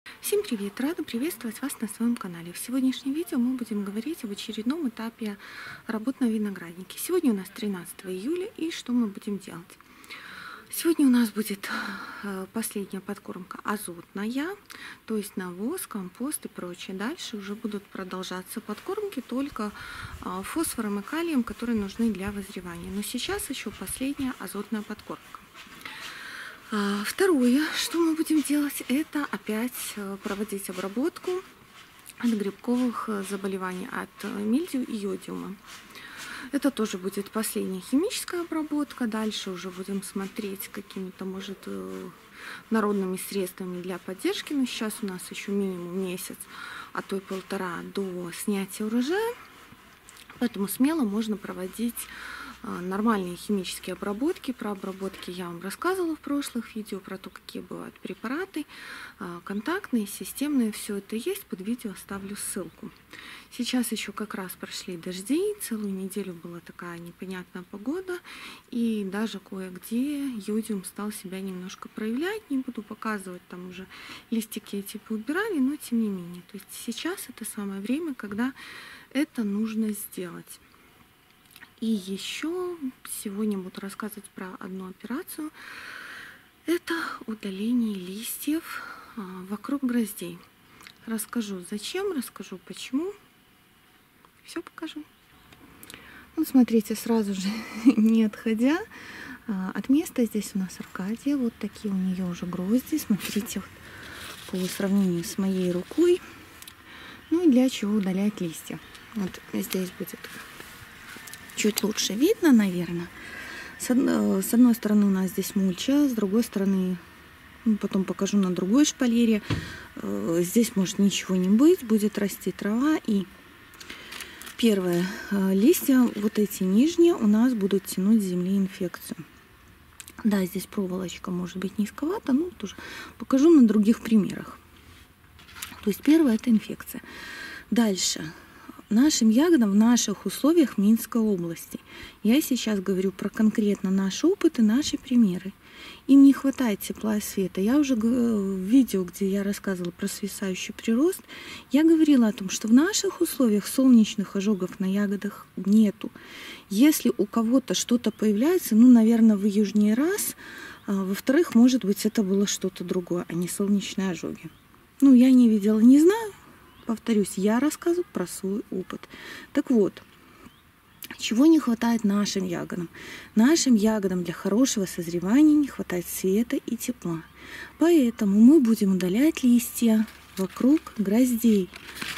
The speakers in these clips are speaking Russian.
Всем привет! Рада приветствовать вас на своем канале. В сегодняшнем видео мы будем говорить об очередном этапе работ на винограднике. Сегодня у нас 13 июля, и что мы будем делать? Сегодня у нас будет последняя подкормка азотная, то есть навоз, компост и прочее. Дальше уже будут продолжаться подкормки только фосфором и калием, которые нужны для вызревания. Но сейчас еще последняя азотная подкормка. Второе, что мы будем делать, это опять проводить обработку от грибковых заболеваний, от мильдию и йодиума. Это тоже будет последняя химическая обработка. Дальше уже будем смотреть какими-то, может, народными средствами для поддержки. Но сейчас у нас еще минимум месяц, а то и полтора до снятия урожая. Поэтому смело можно проводить нормальные химические обработки. Про обработки я вам рассказывала в прошлых видео, про то, какие бывают препараты, контактные, системные. Все это есть, под видео оставлю ссылку. Сейчас еще как раз прошли дожди, целую неделю была такая непонятная погода, и даже кое-где йодиум стал себя немножко проявлять. Не буду показывать, там уже листики эти поубирали, но тем не менее. То есть сейчас это самое время, когда это нужно сделать. И еще сегодня буду рассказывать про одну операцию. Это удаление листьев вокруг гроздей. Расскажу зачем, расскажу почему. Все покажу. Ну, смотрите, сразу же, не отходя от места, здесь у нас Аркадия. Вот такие у нее уже грозди. Смотрите, вот, по сравнению с моей рукой. Ну и для чего удалять листья. Вот здесь будет чуть лучше видно, наверное. С одной стороны у нас здесь мульча, с другой стороны, потом покажу на другой шпалере. Здесь может ничего не быть, будет расти трава. И первое, листья, вот эти нижние, у нас будут тянуть с земли инфекцию. Да, здесь проволочка может быть низковата, но тоже покажу на других примерах. То есть первое — это инфекция. Дальше. Нашим ягодам в наших условиях Минской области. Я сейчас говорю про конкретно наш опыт и наши примеры. Им не хватает тепла и света. Я уже в видео, где я рассказывала про свисающий прирост, я говорила о том, что в наших условиях солнечных ожогов на ягодах нету. Если у кого-то что-то появляется, ну, наверное, в июне раз, во-вторых, может быть, это было что-то другое, а не солнечные ожоги. Ну, я не видела, не знаю. Повторюсь, я рассказываю про свой опыт. Так вот, чего не хватает нашим ягодам? Нашим ягодам для хорошего созревания не хватает света и тепла. Поэтому мы будем удалять листья вокруг гроздей.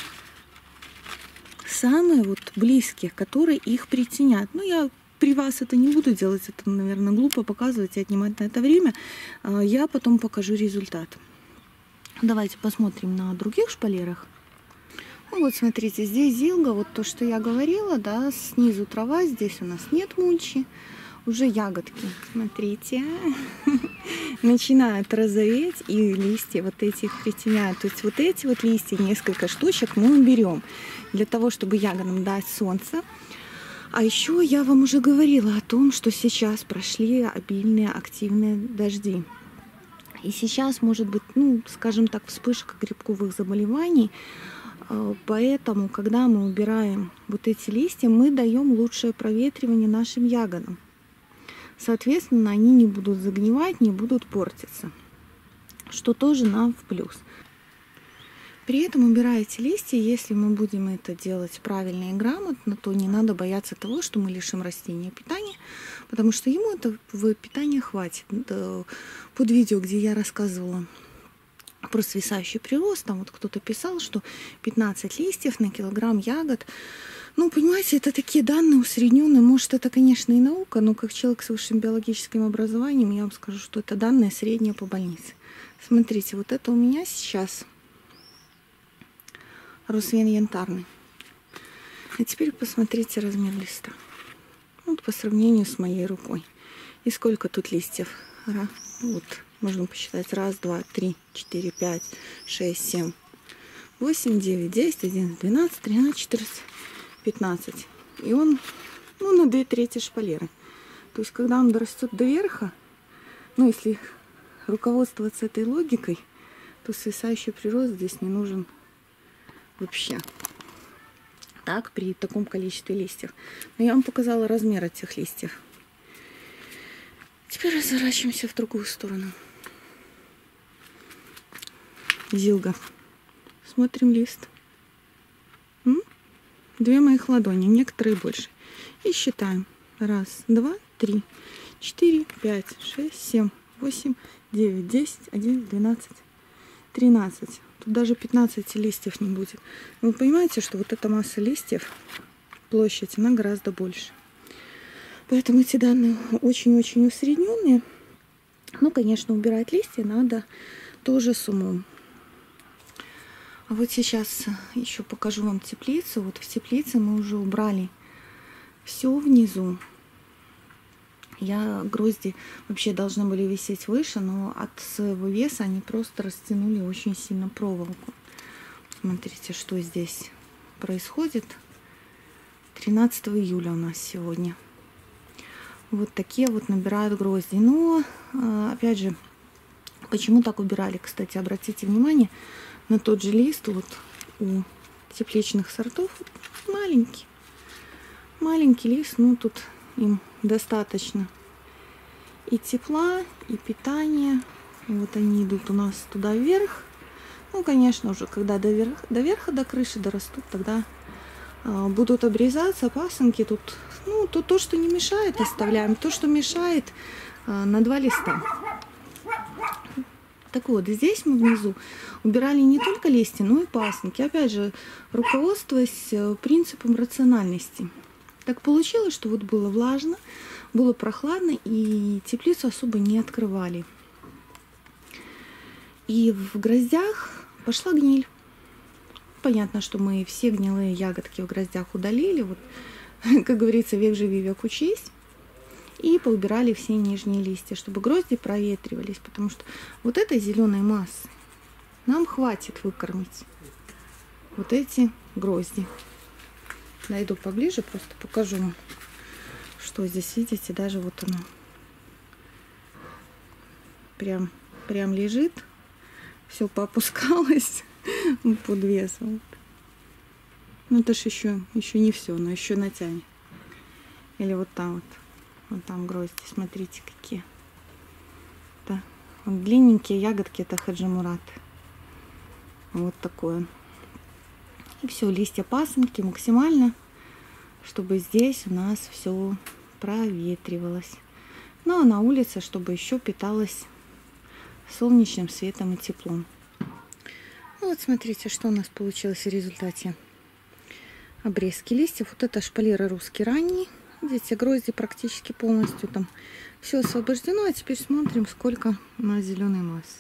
Самые вот близкие, которые их притенят. Ну, я при вас это не буду делать, это, наверное, глупо показывать и отнимать на это время. Я потом покажу результат. Давайте посмотрим на других шпалерах. Ну вот, смотрите, здесь зилга, вот то, что я говорила, да, снизу трава, здесь у нас нет мульчи, уже ягодки, смотрите, начинают розоветь, и листья вот эти их притеняют. То есть вот эти вот листья, несколько штучек мы уберем, для того, чтобы ягодам дать солнце. А еще я вам уже говорила о том, что сейчас прошли обильные активные дожди. И сейчас может быть, ну, скажем так, вспышка грибковых заболеваний. Поэтому, когда мы убираем вот эти листья, мы даем лучшее проветривание нашим ягодам. Соответственно, они не будут загнивать, не будут портиться, что тоже нам в плюс. При этом, убирая эти листья, если мы будем это делать правильно и грамотно, то не надо бояться того, что мы лишим растения питания, потому что ему этого питания хватит. Под видео, где я рассказывала про свисающий прирост, там вот кто-то писал, что 15 листьев на килограмм ягод. Ну, понимаете, это такие данные усредненные. Может, это, конечно, и наука, но как человек с высшим биологическим образованием, я вам скажу, что это данные средние по больнице. Смотрите, вот это у меня сейчас росвен янтарный. А теперь посмотрите размер листа. Вот по сравнению с моей рукой. И сколько тут листьев? Вот. Можно посчитать. 1, 2, 3, 4, 5, 6, 7, 8, 9, 10, 11, 12, 13, 14, 15. И он, ну, на 2/3 шпалеры. То есть, когда он дорастет до верха, ну, если руководствоваться этой логикой, то свисающий прирост здесь не нужен вообще. Так, при таком количестве листьев. Но я вам показала размер этих листьев. Теперь разворачиваемся в другую сторону. Зилга. Смотрим лист. 2 моих ладони, некоторые больше. И считаем. 1, 2, 3, 4, 5, 6, 7, 8, 9, 10, 11, 12, 13. Тут даже 15 листьев не будет. Вы понимаете, что вот эта масса листьев, площадь, она гораздо больше. Поэтому эти данные очень-очень усредненные. Ну, конечно, убирать листья надо тоже с умом. А вот сейчас еще покажу вам теплицу. Вот в теплице мы уже убрали все внизу. Грозди вообще должны были висеть выше, но от своего веса они просто растянули очень сильно проволоку. Смотрите, что здесь происходит. 13 июля у нас сегодня. Вот такие вот набирают грозди. Но, опять же, почему так убирали? Кстати, обратите внимание на тот же лист. Вот у тепличных сортов маленький. Маленький лист, но тут им достаточно и тепла, и питания. Вот они идут у нас туда вверх. Ну, конечно, уже когда до верха, до крыши дорастут, тогда будут обрезаться пасынки. Тут, ну, то, что не мешает, оставляем. То, что мешает, на 2 листа. Так вот, здесь мы внизу убирали не только листья, но и пасынки. Опять же, руководствуясь принципом рациональности. Так получилось, что вот было влажно, было прохладно, и теплицу особо не открывали. И в гроздях пошла гниль. Понятно, что мы все гнилые ягодки в гроздях удалили. Вот, как говорится, век живи, век учись. И поубирали все нижние листья, чтобы грозди проветривались. Потому что вот этой зеленой массы нам хватит выкормить вот эти грозди. Найду поближе, просто покажу вам, что здесь, видите, даже вот оно прям лежит, все поопускалось под весом. Ну это ж еще не все, но еще натянет. Или вот там грозди, смотрите какие. Да. Вот длинненькие ягодки, это хаджимурат. Вот такое. И все, листья пасынки максимально, чтобы здесь у нас все проветривалось. Ну а на улице, чтобы еще питалось солнечным светом и теплом. Ну, вот смотрите, что у нас получилось в результате обрезки листьев. Вот это шпалеры русский ранний. Видите, грозди практически полностью там все освобождено. А теперь смотрим, сколько у нас зеленой массы.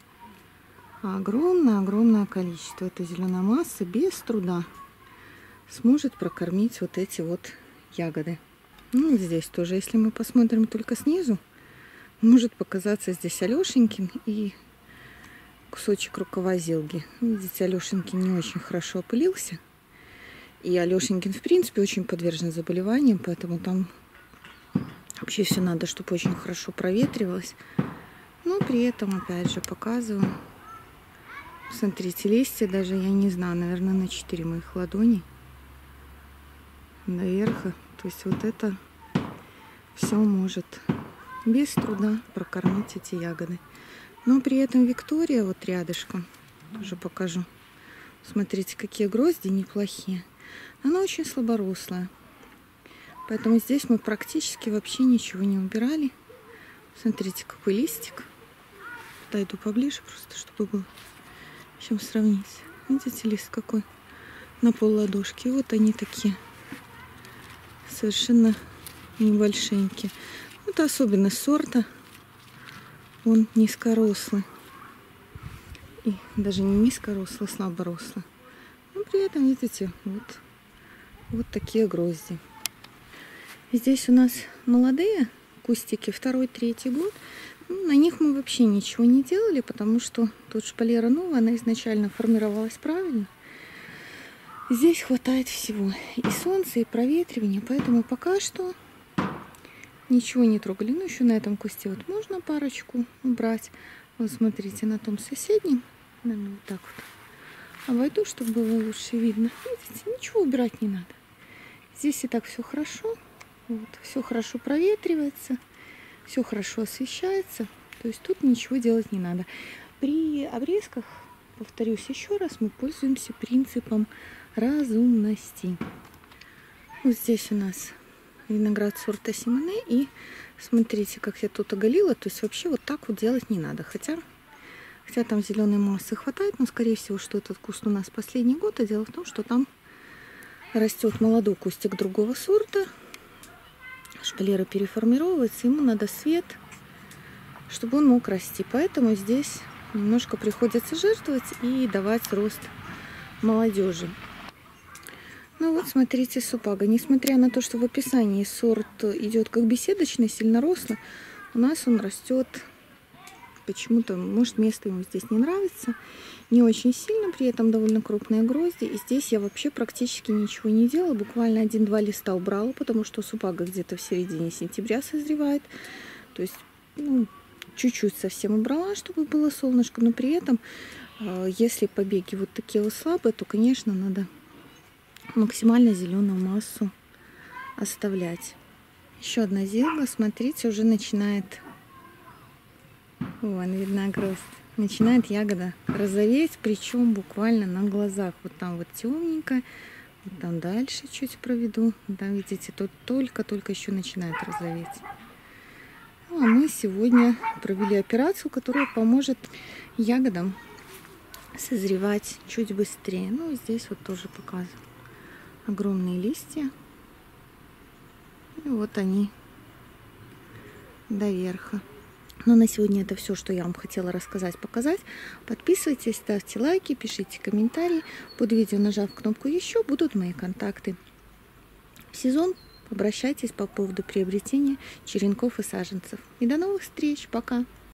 Огромное количество этой зеленой массы без труда сможет прокормить вот эти вот ягоды. Ну, здесь тоже, если мы посмотрим только снизу, может показаться здесь Алешенькин и кусочек рукава зилги. Видите, Алешенькин не очень хорошо опылился. И Алешенькин, в принципе, очень подвержен заболеваниям, поэтому там вообще все надо, чтобы очень хорошо проветривалось. Но при этом, опять же, показываю. Смотрите, листья даже, я не знаю, наверное, на 4 моих ладони наверху. То есть вот это все может без труда прокормить эти ягоды. Но при этом Виктория вот рядышком, тоже покажу. Смотрите, какие грозди неплохие. Она очень слаборослая. Поэтому здесь мы практически вообще ничего не убирали. Смотрите, какой листик. Подойду поближе просто, чтобы было чем сравнить. Видите, лист какой? На пол ладошки. Вот они такие. Совершенно небольшенькие. Это особенность сорта. Он низкорослый. И даже не низкорослый, слаборослый. Но при этом, видите, вот такие грозди. Здесь у нас молодые кустики, 2-3 год. Ну, на них мы вообще ничего не делали, потому что тут шпалера новая, она изначально формировалась правильно. Здесь хватает всего. И солнца, и проветривания. Поэтому пока что ничего не трогали. Ну, еще на этом кусте вот можно парочку убрать. Вот смотрите, на том соседнем Наверное, вот так вот обойду, чтобы было лучше видно. Видите, ничего убирать не надо. Здесь и так все хорошо. Вот, все хорошо проветривается, все хорошо освещается. То есть тут ничего делать не надо. При обрезках, повторюсь еще раз, мы пользуемся принципом разумности. Вот здесь у нас виноград сорта Симоне. И смотрите, как я тут оголила. То есть вообще вот так вот делать не надо. Хотя там зеленой массы хватает, но скорее всего, что этот куст у нас последний год. А дело в том, что там растет молодой кустик другого сорта. Шпалера переформировывается, ему надо свет, чтобы он мог расти. Поэтому здесь немножко приходится жертвовать и давать рост молодежи. Ну вот, смотрите, супага. Несмотря на то, что в описании сорт идет как беседочный, сильно рослый, у нас он растет почему-то, может, место ему здесь не нравится, не очень сильно, при этом довольно крупные грозди. И здесь я вообще практически ничего не делала, буквально 1-2 листа убрала, потому что супага где-то в середине сентября созревает. То есть, ну, чуть-чуть совсем убрала, чтобы было солнышко, но при этом, если побеги вот такие вот слабые, то, конечно, надо максимально зеленую массу оставлять. Еще одна зелга, смотрите, уже начинает, вон, видно гроздь, начинает ягода розоветь, причем буквально на глазах. Вот там вот темненько, вот там дальше чуть проведу, там, видите, тут только еще начинает розоветь. Ну, а мы сегодня провели операцию, которая поможет ягодам созревать чуть быстрее. Ну, и здесь вот тоже показываю огромные листья. И вот они до верха. Но на сегодня это все, что я вам хотела рассказать, показать. Подписывайтесь, ставьте лайки, пишите комментарии. Под видео, нажав кнопку «Еще», будут мои контакты. В сезон обращайтесь по поводу приобретения черенков и саженцев. И до новых встреч. Пока!